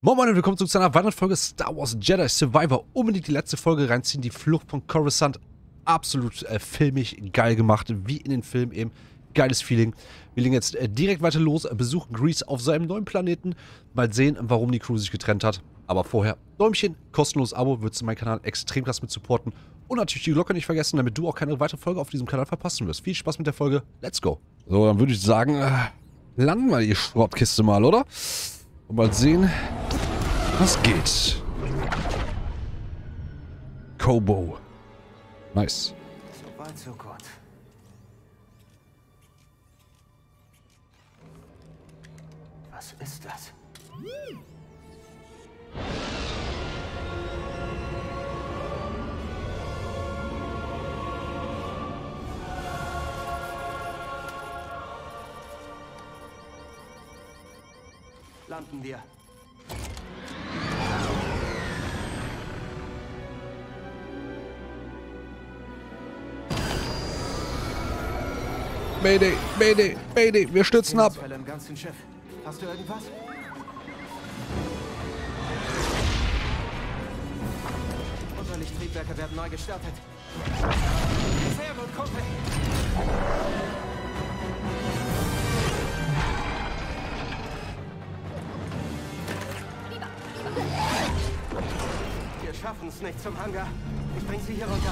Moin Moin und willkommen zu einer weiteren Folge Star Wars Jedi Survivor. Unbedingt die letzte Folge reinziehen, die Flucht von Coruscant. Absolut filmig, geil gemacht, wie in den Filmen eben. Geiles Feeling. Wir legen jetzt direkt weiter los, besuchen Grease auf seinem neuen Planeten. Mal sehen, warum die Crew sich getrennt hat. Aber vorher, Däumchen, kostenloses Abo, würdest du meinen Kanal extrem krass mit supporten. Und natürlich die Glocke nicht vergessen, damit du auch keine weitere Folge auf diesem Kanal verpassen wirst. Viel Spaß mit der Folge, let's go. So, dann würde ich sagen, landen wir die Schrottkiste mal, oder? Und mal sehen, was geht. Kobo. Nice. So weit, so gut. Was ist das? Landen wir. Mayday, Mayday, Mayday, wir stürzen ab. Im ganzen Schiff. Hast du irgendwas? Unterlichttriebwerke werden neu gestartet. Sehr gut, Kumpel. Wir schaffen es nicht zum Hangar. Ich bring sie hier runter.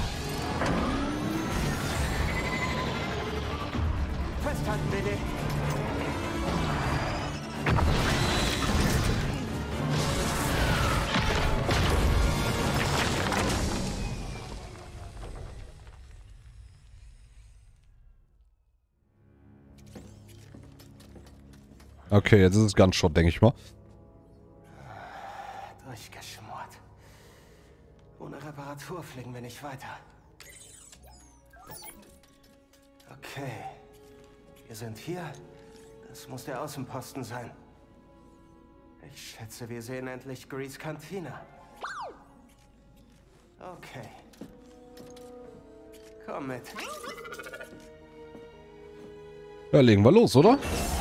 Festhalten, Billy. Okay, jetzt ist es Gunshot, denke ich mal. Durchgeschmort. Ohne Reparatur fliegen wir nicht weiter. Okay. Wir sind hier. Das muss der Außenposten sein. Ich schätze, wir sehen endlich Grease Cantina. Okay. Komm mit. Ja, legen wir los, oder?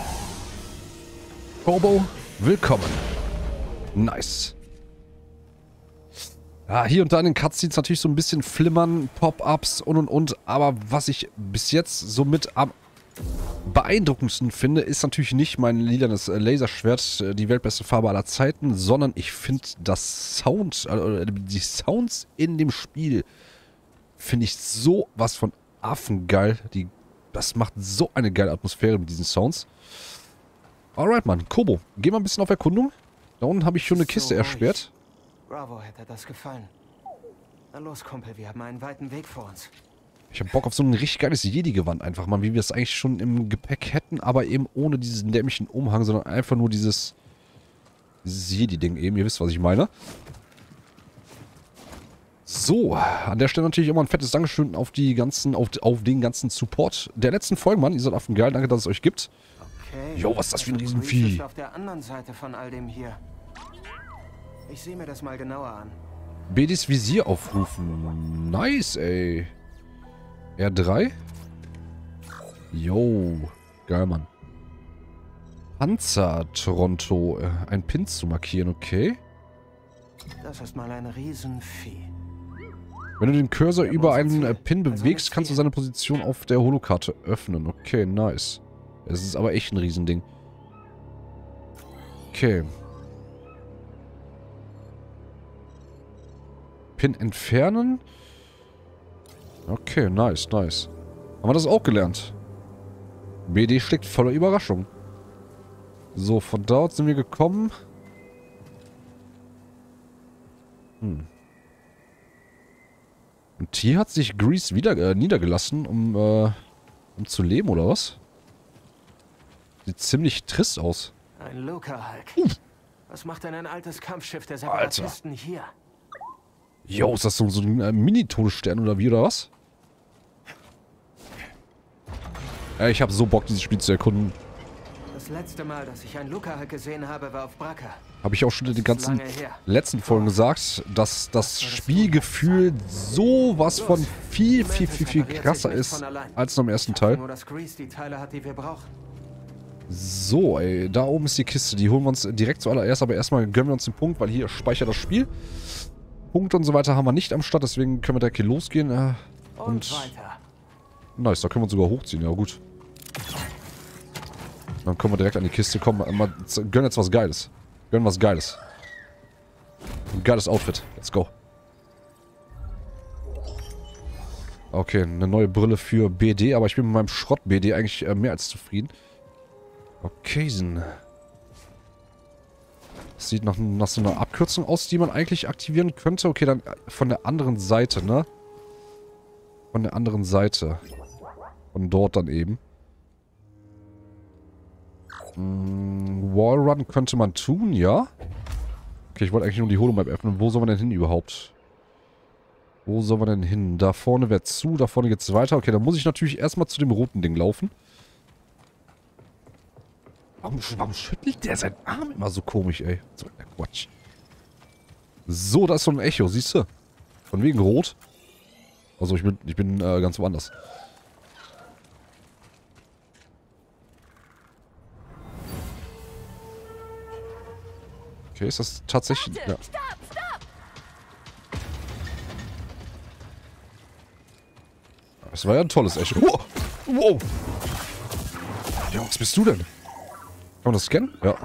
Kobo, willkommen. Nice. Ja, hier und da in den Cutscenes natürlich so ein bisschen flimmern, Pop-Ups und. Aber was ich bis jetzt so mit am beeindruckendsten finde, ist natürlich nicht mein lilanes Laserschwert, die weltbeste Farbe aller Zeiten, sondern ich finde die Sounds in dem Spiel finde ich sowas von affengeil. Das macht so eine geile Atmosphäre mit diesen Sounds. Alright, Mann. Kobo, geh mal ein bisschen auf Erkundung. Da unten habe ich schon eine Kiste ersperrt. Bravo hätte das gefallen. Na los, Kumpel, wir haben einen weiten Weg vor uns. Ich habe Bock auf so ein richtig geiles Jedi-Gewand einfach mal, wie wir es eigentlich schon im Gepäck hätten, aber eben ohne diesen dämlichen Umhang, sondern einfach nur dieses Jedi-Ding eben. Ihr wisst, was ich meine. So, an der Stelle natürlich immer ein fettes Dankeschön auf den ganzen Support der letzten Folgen, Mann. Ihr seid affengeil, danke, dass es euch gibt. Okay. Jo, was ist das für ein Also Grease Riesenvieh? ist auf der anderen Seite von all dem hier. Ich sehe mir das mal genauer an. Bedis Visier aufrufen. Nice, ey. R3? Jo. Geil, Mann. Panzer Toronto. Ein Pin zu markieren, okay. Das ist mal ein Riesenvieh. Wenn du den Cursor über einen Pin bewegst, kannst du seine Position auf der Holokarte öffnen. Okay, nice. Es ist aber echt ein Riesending. Okay. Pin entfernen. Okay, nice, nice. Haben wir das auch gelernt? BD schlägt voller Überraschung. So, von dort sind wir gekommen. Und hier hat sich Grease wieder niedergelassen, um zu leben, oder was? Sieht ziemlich trist aus. Ein Luca-Hulk. Was macht denn ein altes Kampfschiff der Separatisten hier? Jo, ist das so ein Mini-Todesstern oder wie, oder was? Ich habe so Bock, dieses Spiel zu erkunden. Das letzte Mal, dass ich einen Luca-Hulk gesehen habe, war auf Bracca. Habe ich auch schon in den ganzen letzten Folgen gesagt, dass das Spielgefühl sowas von viel krasser ist als noch im ersten Teil. Nur, dass Grease die Teile hat, die wir brauchen. So, ey, da oben ist die Kiste. Die holen wir uns direkt zuallererst, aber erstmal gönnen wir uns den Punkt, weil hier speichert das Spiel. Punkte und so weiter haben wir nicht am Start, deswegen können wir direkt hier losgehen. Und weiter. Nice, da können wir uns sogar hochziehen, ja gut. Dann kommen wir direkt an die Kiste. Komm, gönn jetzt was Geiles. Gönn was Geiles. Ein geiles Outfit. Let's go. Okay, eine neue Brille für BD, aber ich bin mit meinem Schrott-BD eigentlich mehr als zufrieden. Okay, das sieht nach so einer Abkürzung aus, die man eigentlich aktivieren könnte. Okay, dann von der anderen Seite, ne? Von der anderen Seite. Von dort dann eben. Wallrun könnte man tun, ja? Okay, ich wollte eigentlich nur die Holomap öffnen. Wo sollen wir denn hin überhaupt? Wo sollen wir denn hin? Da vorne wäre zu, da vorne geht's weiter. Okay, dann muss ich natürlich erstmal zu dem roten Ding laufen. Warum schüttelt der seinen Arm immer so komisch, ey? So ein Quatsch. So, da ist so ein Echo, siehst du? Von wegen rot. Also ich bin ganz woanders. Okay, ist das tatsächlich... Ja. Das war ja ein tolles Echo. Wow! Wow! Ja, was bist du denn? Kann man das scannen? Ja.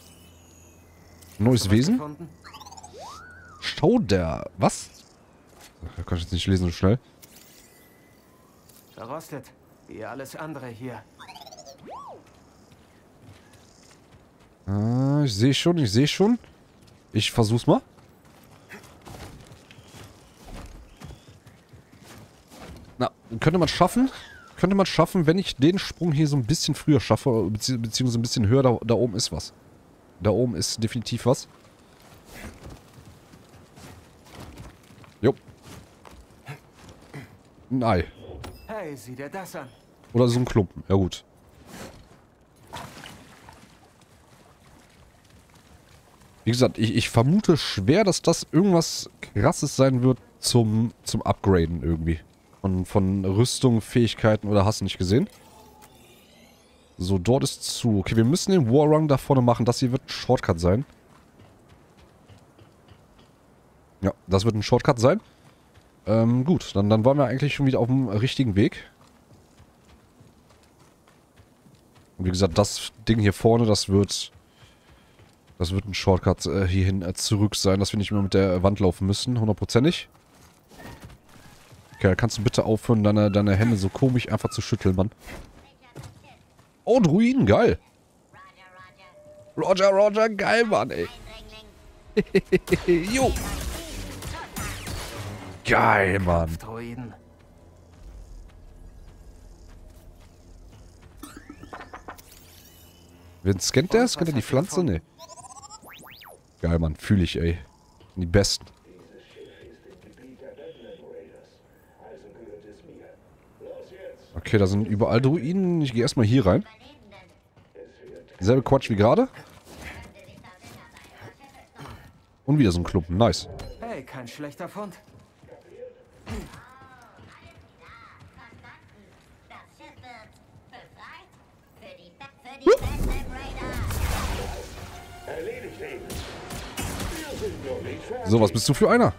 Neues Wesen? Schauder. Was? Da kann ich jetzt nicht lesen so schnell. Verrostet. Wie alles andere hier. Ah, ich sehe schon, ich sehe schon. Ich versuch's mal. Na, könnte man schaffen. Könnte man schaffen, wenn ich den Sprung hier so ein bisschen früher schaffe, beziehungsweise ein bisschen höher. Da oben ist was. Da oben ist definitiv was. Jo. Ein Ei. Hey, sieh dir das an. Oder so ein Klumpen. Ja gut. Wie gesagt, ich vermute schwer, dass das irgendwas Krasses sein wird zum Upgraden irgendwie. Von Rüstung, Fähigkeiten oder hast du nicht gesehen? So, dort ist zu. Okay, wir müssen den Warrun da vorne machen. Das hier wird ein Shortcut sein. Ja, das wird ein Shortcut sein. Gut, dann waren wir eigentlich schon wieder auf dem richtigen Weg. Und wie gesagt, das Ding hier vorne, das wird ein Shortcut hierhin zurück sein, dass wir nicht mehr mit der Wand laufen müssen, hundertprozentig. Okay, kannst du bitte aufhören, deine Hände so komisch einfach zu schütteln, Mann. Oh, Druiden, geil. Roger, Roger, geil, Mann, ey. Jo. Geil, Mann. Druiden. Wen scannt der? Scannt er die Pflanze? Nee. Geil, Mann. Fühle ich, ey. Die Besten. Okay, da sind überall Druiden. Ich gehe erstmal hier rein. Selbe Quatsch wie gerade. Und wieder so ein Klumpen. Nice. Hey, kein schlechter Fund. So, was bist du für einer?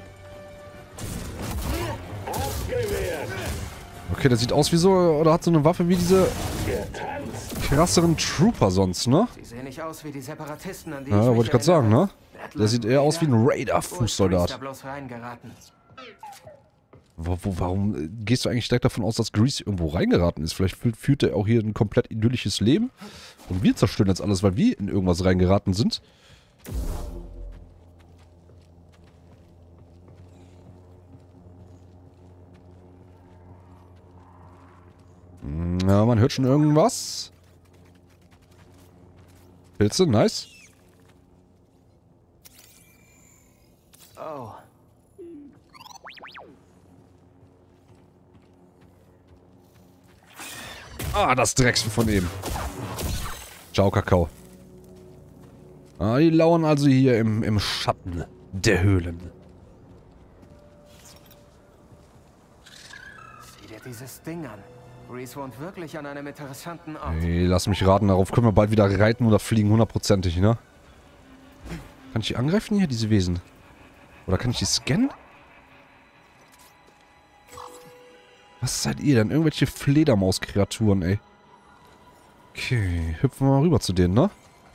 Okay, der sieht aus wie so, oder hat so eine Waffe wie diese krasseren Trooper sonst, ne? Sie sehen nicht aus wie die Separatisten, an die Ja, wollte ich gerade sagen, ne? Der sieht eher aus wie ein Raider-Fußsoldat. Warum gehst du eigentlich direkt davon aus, dass Grease irgendwo reingeraten ist? Vielleicht führt er auch hier ein komplett idyllisches Leben. Und wir zerstören jetzt alles, weil wir in irgendwas reingeraten sind. Ja, man hört schon irgendwas. Pilze, nice. Oh. Ah, das Drecksen von eben. Ciao, Kakao. Ah, die lauern also hier im Schatten der Höhlen. Sieh dir dieses Ding an. Grease wohnt wirklich an einem interessanten Ort. Hey, lass mich raten, darauf können wir bald wieder reiten oder fliegen, hundertprozentig, ne? Kann ich die angreifen hier, diese Wesen? Oder kann ich die scannen? Was seid ihr denn? Irgendwelche Fledermaus-Kreaturen, ey. Okay, hüpfen wir mal rüber zu denen, ne?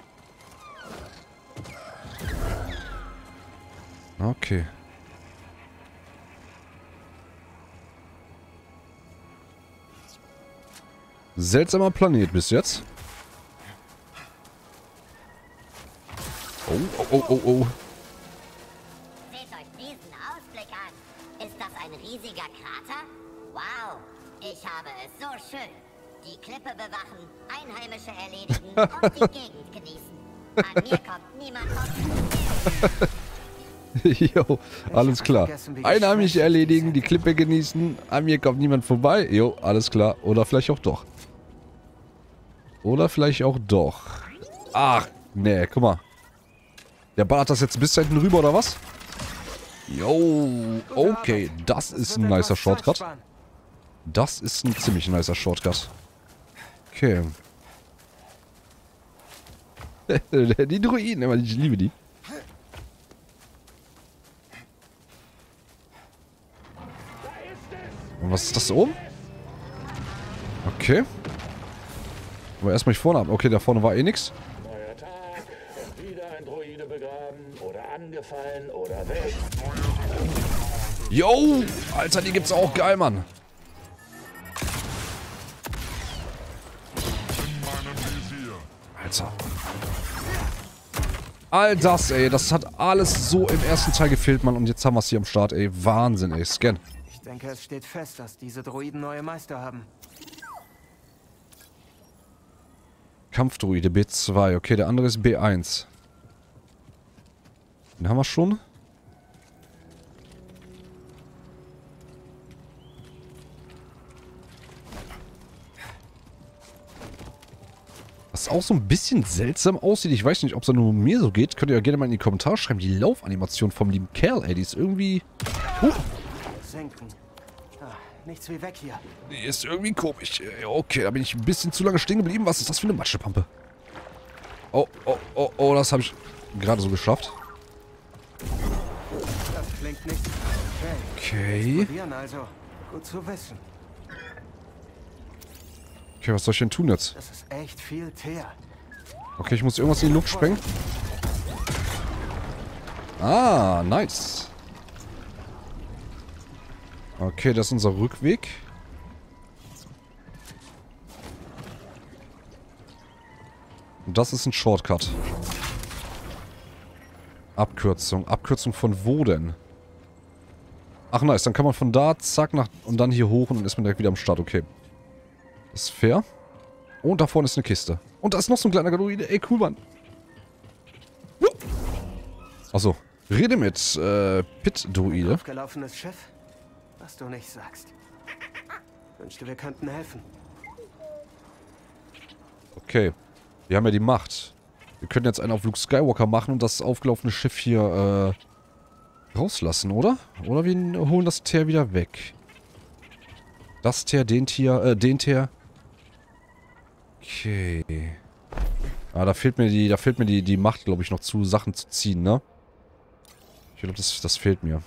Okay. Seltsamer Planet bis jetzt. Oh, oh, oh, oh, oh. Seht euch diesen Ausblick an. Ist das ein riesiger Krater? Wow, ich habe es so schön. Die Klippe bewachen, Einheimische erledigen und die Gegend genießen. An mir kommt niemand vorbei. Jo, alles klar. Einheimische erledigen, die Klippe genießen, an mir kommt niemand vorbei. Jo, alles klar. Oder vielleicht auch doch. Oder vielleicht auch doch. Ach, nee, guck mal. Der ballert das jetzt bis da hinten rüber, oder was? Jo, okay, das ist ein nicer Shortcut. Das ist ein ziemlich nicer Shortcut. Okay. Die Druiden, ich liebe die. Und was ist das da oben? Okay. Aber erstmal hier vorne ab. Okay, da vorne war eh nix. Neuer Tag, wieder ein Droide begraben oder angefallen oder weg. Yo! Alter, die gibt's auch geil, Mann. Alter. All das, ey. Das hat alles so im ersten Teil gefehlt, Mann. Und jetzt haben wir es hier am Start, ey. Wahnsinn, ey. Scan. Ich denke, es steht fest, dass diese Droiden neue Meister haben. Kampfdruide B2. Okay, der andere ist B1. Den haben wir schon. Was auch so ein bisschen seltsam aussieht. Ich weiß nicht, ob es nur mir so geht. Könnt ihr ja gerne mal in die Kommentare schreiben. Die Laufanimation vom lieben Kerl, ey. Die ist irgendwie... Senken. Ah, nichts wie weg hier. Die ist irgendwie komisch. Okay, da bin ich ein bisschen zu lange stehen geblieben. Was ist das für eine Matschepampe? Oh, oh, oh, oh, das habe ich gerade so geschafft. Das klingt nicht. Okay. Probieren also. Gut zu wissen. Okay, was soll ich denn tun jetzt? Das ist echt viel Teer. Okay, ich muss irgendwas in die Luft sprengen. Ah, nice. Okay, das ist unser Rückweg. Und das ist ein Shortcut. Abkürzung. Abkürzung von wo denn? Ach nice, dann kann man von da, zack, nach und dann hier hoch und dann ist man direkt wieder am Start. Okay. Das ist fair. Und da vorne ist eine Kiste. Und da ist noch so ein kleiner Droide. Ey, cool, Mann. Achso. Rede mit, Pit-Droide. Aufgelaufenes Schiff? Was du nicht sagst. Wünschte, wir könnten helfen. Okay. Wir haben ja die Macht. Wir können jetzt einen auf Luke Skywalker machen und das aufgelaufene Schiff hier, rauslassen, oder? Oder wir holen das Teer wieder weg. Das Teer, den Teer. Okay. Ah, da fehlt mir die Macht, glaube ich, noch zu, Sachen zu ziehen, ne? Ich glaube, das fehlt mir.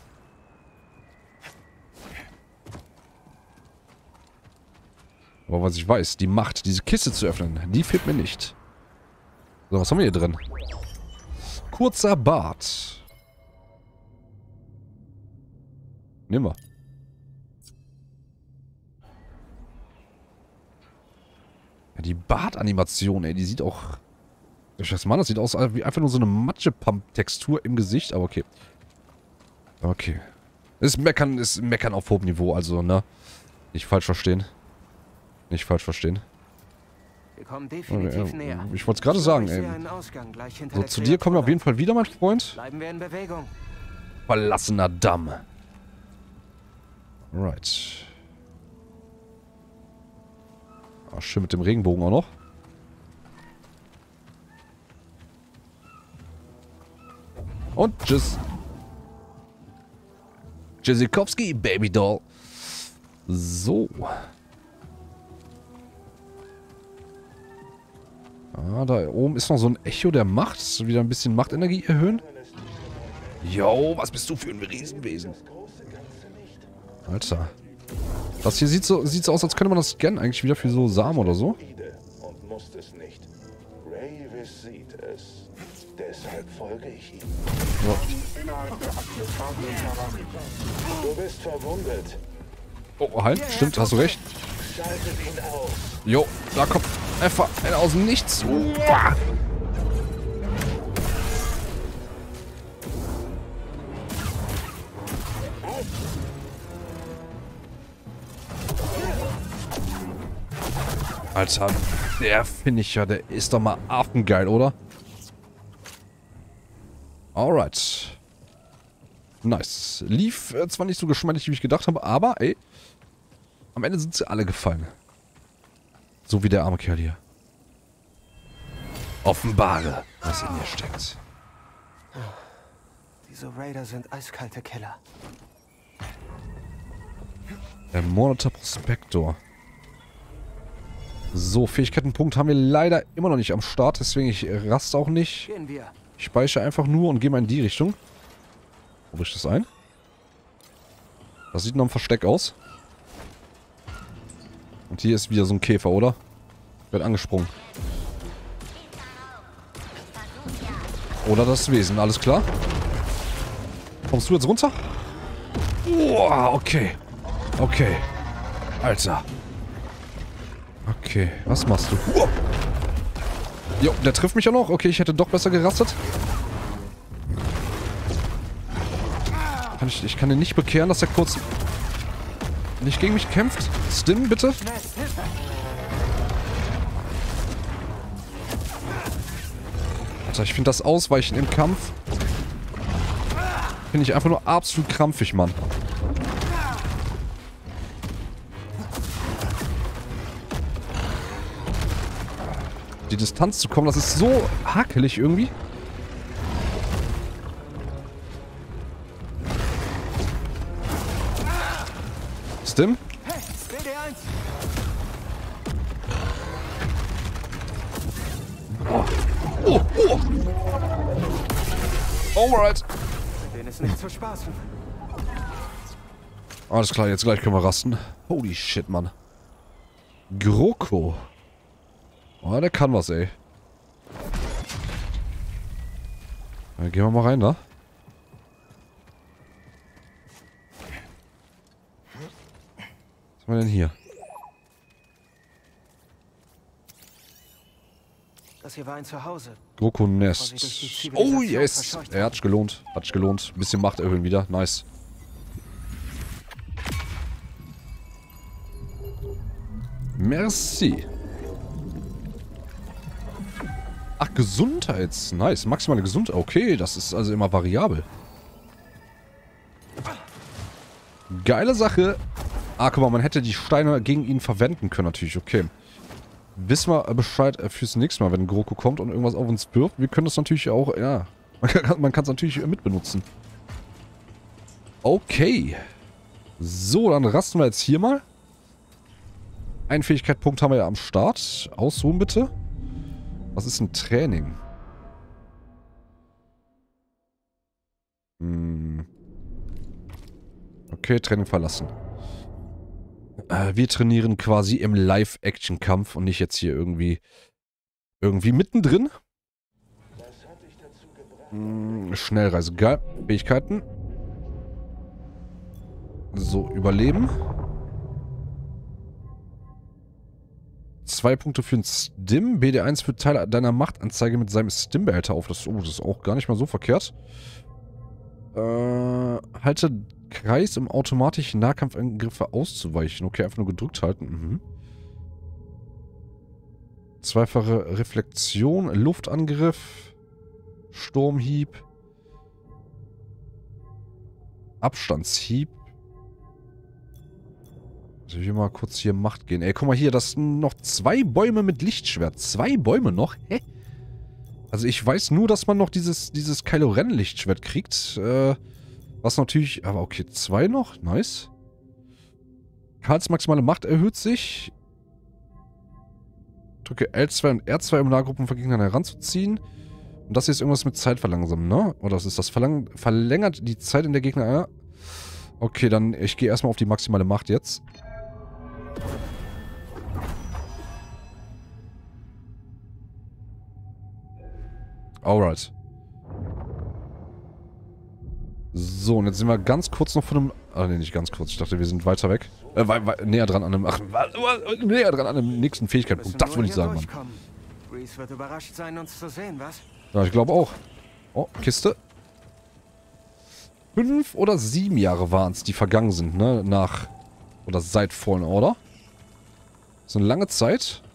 Aber was ich weiß, die Macht, diese Kiste zu öffnen, die fehlt mir nicht. So, was haben wir hier drin? Kurzer Bart. Nehmen wir. Ja, die Bartanimation, ey, die sieht auch... Ich weiß mal, das sieht aus wie einfach nur so eine Matschepump-Textur im Gesicht, aber okay. Okay. Ist Meckern auf hohem Niveau, also, ne? Nicht falsch verstehen. Nicht falsch verstehen. Wir kommen definitiv näher. Ich wollte es gerade sagen, ey. So, zu dir kommen wir auf jeden Fall wieder, mein Freund. Bleiben wir in Bewegung. Verlassener Damm. Alright. Ah, schön mit dem Regenbogen auch noch. Und tschüss. Tschüssikowski, Baby Doll. So. Ah, da oben ist noch so ein Echo der Macht. Wieder ein bisschen Machtenergie erhöhen. Yo, was bist du für ein Riesenwesen? Alter. Das hier sieht so aus, als könnte man das scannen. Eigentlich wieder für so Samen oder so. Und muss es nicht. Rayvis sieht es. Deshalb folge ich ihm. Du bist verwundet. Oh, halt. Stimmt, hast du recht. Schaltet ihn aus. Jo, da kommt einfach einer aus dem Nichts. Uah. Alter, der Finisher, der ist doch mal affengeil, oder? Alright. Nice. Lief zwar nicht so geschmeidig, wie ich gedacht habe, aber, ey, am Ende sind sie alle gefallen. So wie der arme Kerl hier. Offenbare, was in ihr steckt. Diese Raider sind eiskalte Killer. Ermordeter Prospektor. So, Fähigkeitenpunkt haben wir leider immer noch nicht am Start, deswegen ich raste auch nicht. Gehen wir. Ich speichere einfach nur und gehe mal in die Richtung. Wo bricht das ein? Das sieht nach einem Versteck aus. Und hier ist wieder so ein Käfer, oder? Wird angesprungen. Oder das Wesen, alles klar? Kommst du jetzt runter? Boah, okay. Okay. Alter. Okay, was machst du? Uah. Jo, der trifft mich auch noch. Okay, ich hätte doch besser gerastet. Ich kann den nicht bekehren, dass er kurz nicht gegen mich kämpft. Stim, bitte. Alter, ich finde das Ausweichen im Kampf finde ich einfach nur absolut krampfig, Mann. Die Distanz zu kommen, das ist so hakelig irgendwie. Stim? Hey, BD1! Oh, oh. Alright. Mit denen ist nicht zu spaßen. Alles klar, jetzt gleich können wir rasten. Holy shit, Mann. GroKo. Oh, der kann was, ey. Dann gehen wir mal rein, da. Was haben wir denn hier? Das hier war ein Zuhause. GroKo Nest. Oh, yes. Er hat sich gelohnt. Hat sich gelohnt. Ein bisschen Macht erhöhen wieder. Nice. Merci. Ach, Gesundheits. Nice. Maximale Gesundheit. Okay, das ist also immer variabel. Geile Sache. Ah, guck mal, man hätte die Steine gegen ihn verwenden können natürlich. Okay. Wissen wir Bescheid fürs nächste Mal, wenn GroKo kommt und irgendwas auf uns wirft. Wir können das natürlich auch, ja. Man kann es natürlich mitbenutzen. Okay. So, dann rasten wir jetzt hier mal. Einen Fähigkeitspunkt haben wir ja am Start. Ausruhen bitte. Was ist ein Training? Okay, Training verlassen. Wir trainieren quasi im Live-Action-Kampf und nicht jetzt hier irgendwie mittendrin. Schnellreise, geil. Fähigkeiten. So, überleben. 2 Punkte für einen Stim. BD1 führt Teil deiner Machtanzeige mit seinem Stim-Behälter auf. Das ist auch gar nicht mal so verkehrt. Halte Kreis, um automatischen Nahkampfangriffe auszuweichen. Okay, einfach nur gedrückt halten. Zweifache Reflexion, Luftangriff, Sturmhieb, Abstandshieb. Also wir mal kurz hier Macht gehen. Ey, guck mal hier, das sind noch 2 Bäume mit Lichtschwert. 2 Bäume noch? Hä? Also ich weiß nur, dass man noch dieses Kylo Ren Lichtschwert kriegt. Was natürlich... Aber okay, 2 noch. Nice. Karls maximale Macht erhöht sich. Drücke L2 und R2, um Nahgruppen von Gegnern heranzuziehen. Und das hier ist irgendwas mit Zeit verlangsamen, ne? Oder was ist das? Verlängert die Zeit, in der Gegner... Ja. Okay, dann ich gehe erstmal auf die maximale Macht jetzt. Alright. So, und jetzt sind wir ganz kurz noch von einem... Ah, ne, nicht ganz kurz. Ich dachte, wir sind weiter weg. Näher dran an einem... Ach, näher dran an dem nächsten Fähigkeitspunkt. Das wollte ich sagen, Mann. Grease wird überrascht sein, uns zu sehen, was? Ja, ich glaube auch. Oh, Kiste. 5 oder 7 Jahre waren es, die vergangen sind, ne? Nach... Oder seit Fallen Order. So eine lange Zeit.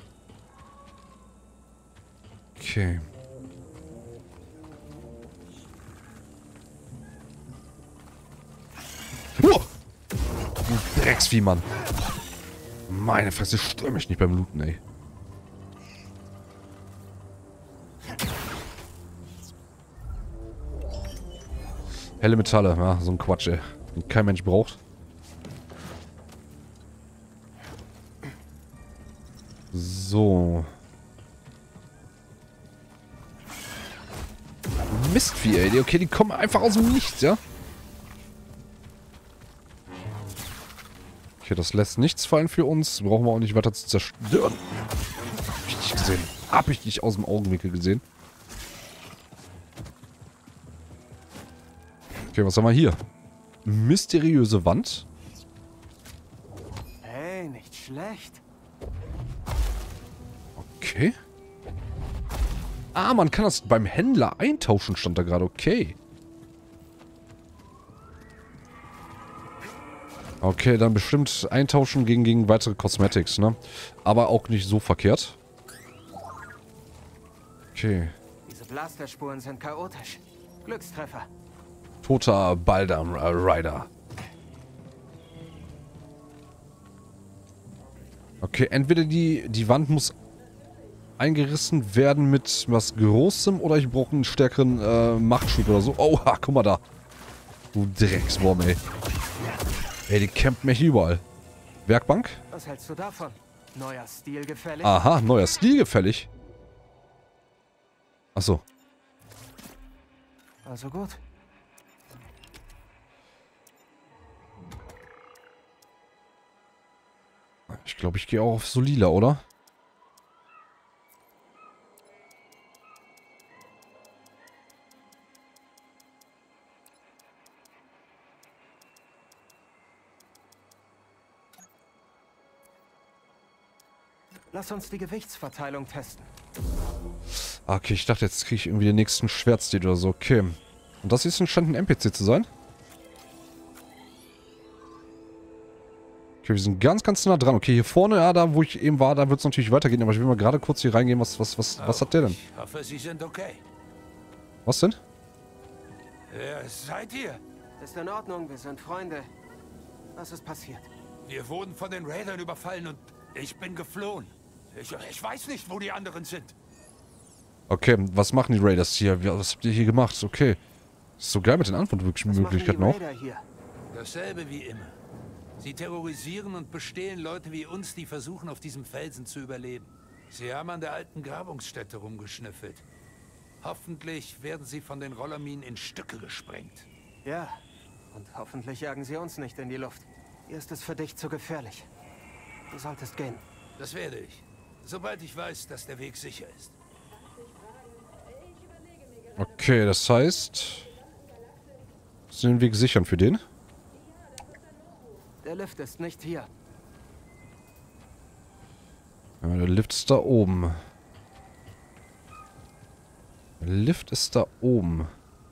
Okay. Oh! Du Drecksvieh, Mann. Meine Fresse, stör mich nicht beim Looten, ey. Helle Metalle, ja, so ein Quatsch, ey. Den kein Mensch braucht. So. Mistvieh, ey. Okay, die kommen einfach aus dem Nichts, ja? Okay, das lässt nichts fallen für uns. Brauchen wir auch nicht weiter zu zerstören. Hab ich nicht gesehen. Hab ich nicht aus dem Augenwinkel gesehen. Okay, was haben wir hier? Mysteriöse Wand. Hey, nicht schlecht. Okay. Ah, man kann das beim Händler eintauschen, stand da gerade. Okay. Okay, dann bestimmt eintauschen gegen weitere Cosmetics, ne? Aber auch nicht so verkehrt. Okay. Diese Blasterspuren sind chaotisch. Glückstreffer. Toter Baldam Rider. Okay, entweder die Wand muss eingerissen werden mit was Großem oder ich brauche einen stärkeren Machtschub oder so. Oh, guck mal da. Du Dreckswurm, ey. Ey, die campen mich überall. Werkbank? Was hältst du davon? Neuer Stil gefällig? Aha, neuer Stil gefällig. Achso. Also gut. Ich glaube, ich gehe auch auf Solila, oder? Lass uns die Gewichtsverteilung testen. Okay, ich dachte, jetzt kriege ich irgendwie den nächsten Schwertstil oder so. Okay. Und das hier scheint ein NPC zu sein. Okay, wir sind ganz, ganz nah dran. Okay, hier vorne, ja, da wo ich eben war, da wird es natürlich weitergehen. Aber ich will mal gerade kurz hier reingehen. Was hat der denn? Ich hoffe, Sie sind okay. Was denn? Wer seid ihr? Ist in Ordnung, wir sind Freunde. Was ist passiert? Wir wurden von den Raidern überfallen und ich bin geflohen. Ich weiß nicht, wo die anderen sind. Okay, was machen die Raiders hier? Was habt ihr hier gemacht? Okay. Ist so geil mit den Antwortmöglichkeiten auch. Dasselbe wie immer. Sie terrorisieren und bestehlen Leute wie uns, die versuchen, auf diesem Felsen zu überleben. Sie haben an der alten Grabungsstätte rumgeschnüffelt. Hoffentlich werden sie von den Rollerminen in Stücke gesprengt. Ja, und hoffentlich jagen sie uns nicht in die Luft. Hier ist es für dich zu gefährlich. Du solltest gehen. Das werde ich. Sobald ich weiß, dass der Weg sicher ist. Okay, das heißt... Müssen wir den Weg sichern für den? Der Lift ist nicht hier. Ja, der Lift ist da oben. Der Lift ist da oben.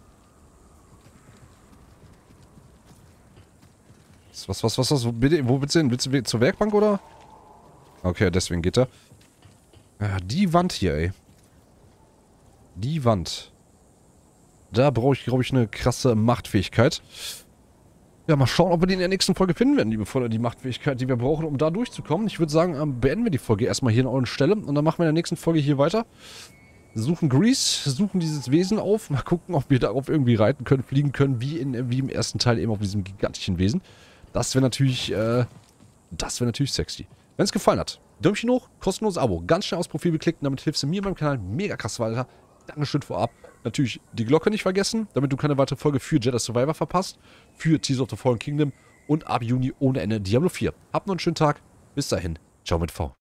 Was? Wo willst du hin? Willst du zur Werkbank, oder? Okay, deswegen geht er. Ja, die Wand hier, ey. Die Wand. Da brauche ich, glaube ich, eine krasse Machtfähigkeit. Ja, mal schauen, ob wir die in der nächsten Folge finden werden, liebe Freunde. Die Machtfähigkeit, die wir brauchen, um da durchzukommen. Ich würde sagen, beenden wir die Folge erstmal hier an eurer Stelle. Und dann machen wir in der nächsten Folge hier weiter. Suchen Grease, suchen dieses Wesen auf. Mal gucken, ob wir darauf irgendwie reiten können, fliegen können, wie im ersten Teil eben auf diesem gigantischen Wesen. Das wäre natürlich sexy. Wenn es gefallen hat, Däumchen hoch, kostenloses Abo. Ganz schnell aufs Profil beklicken, damit hilfst du mir und meinem Kanal mega krass weiter. Dankeschön vorab. Natürlich die Glocke nicht vergessen, damit du keine weitere Folge für Jedi Survivor verpasst, für Tears of the Fallen Kingdom und ab Juni ohne Ende Diablo 4. Habt noch einen schönen Tag. Bis dahin. Ciao mit V.